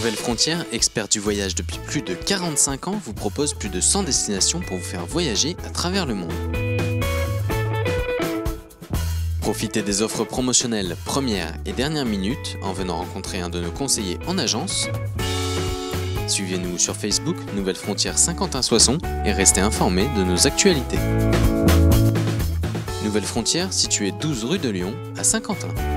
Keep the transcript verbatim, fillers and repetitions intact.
Nouvelle Frontière, expert du voyage depuis plus de quarante-cinq ans, vous propose plus de cent destinations pour vous faire voyager à travers le monde. Profitez des offres promotionnelles première et dernière minute en venant rencontrer un de nos conseillers en agence. Suivez-nous sur Facebook, Nouvelle Frontière Saint-Quentin-Soissons et restez informés de nos actualités. Nouvelle Frontière, située douze rue de Lyon à Saint-Quentin.